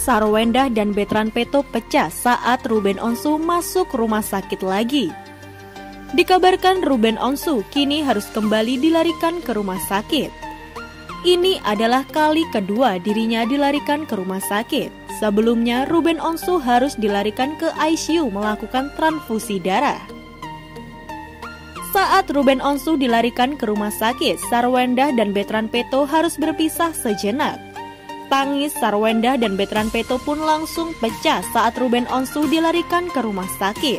Sarwendah dan Betran Peto pecah saat Ruben Onsu masuk rumah sakit lagi. Dikabarkan Ruben Onsu kini harus kembali dilarikan ke rumah sakit. Ini adalah kali kedua dirinya dilarikan ke rumah sakit. Sebelumnya Ruben Onsu harus dilarikan ke ICU melakukan transfusi darah. Saat Ruben Onsu dilarikan ke rumah sakit, Sarwendah dan Betran Peto harus berpisah sejenak. Tangis Sarwendah dan Betran Peto pun langsung pecah saat Ruben Onsu dilarikan ke rumah sakit.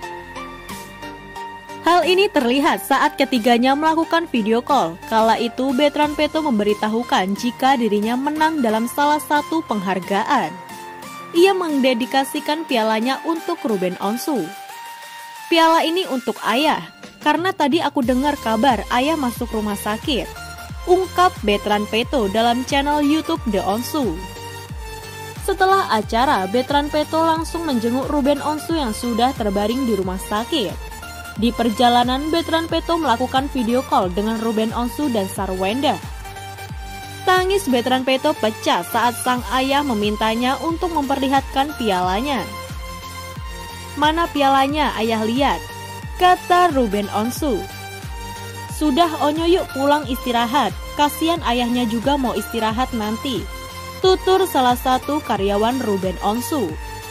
Hal ini terlihat saat ketiganya melakukan video call. Kala itu Betran Peto memberitahukan jika dirinya menang dalam salah satu penghargaan. Ia mendedikasikan pialanya untuk Ruben Onsu. Piala ini untuk ayah, karena tadi aku dengar kabar ayah masuk rumah sakit, ungkap Betran Peto dalam channel YouTube The Onsu. Setelah acara, Betran Peto langsung menjenguk Ruben Onsu yang sudah terbaring di rumah sakit. Di perjalanan, Betran Peto melakukan video call dengan Ruben Onsu dan Sarwendah. Tangis Betran Peto pecah saat sang ayah memintanya untuk memperlihatkan pialanya. "Mana pialanya, ayah lihat," kata Ruben Onsu. "Sudah Onyo, yuk pulang istirahat, kasihan ayahnya juga mau istirahat nanti," tutur salah satu karyawan Ruben Onsu.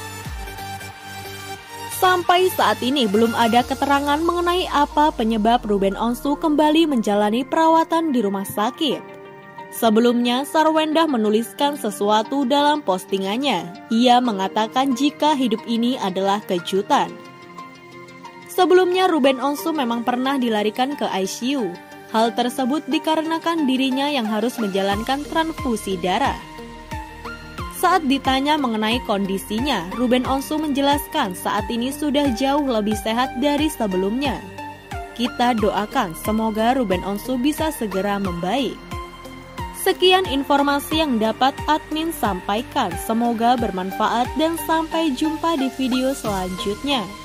Sampai saat ini belum ada keterangan mengenai apa penyebab Ruben Onsu kembali menjalani perawatan di rumah sakit. Sebelumnya, Sarwendah menuliskan sesuatu dalam postingannya. Ia mengatakan jika hidup ini adalah kejutan. Sebelumnya, Ruben Onsu memang pernah dilarikan ke ICU. Hal tersebut dikarenakan dirinya yang harus menjalankan transfusi darah. Saat ditanya mengenai kondisinya, Ruben Onsu menjelaskan saat ini sudah jauh lebih sehat dari sebelumnya. Kita doakan semoga Ruben Onsu bisa segera membaik. Sekian informasi yang dapat admin sampaikan. Semoga bermanfaat dan sampai jumpa di video selanjutnya.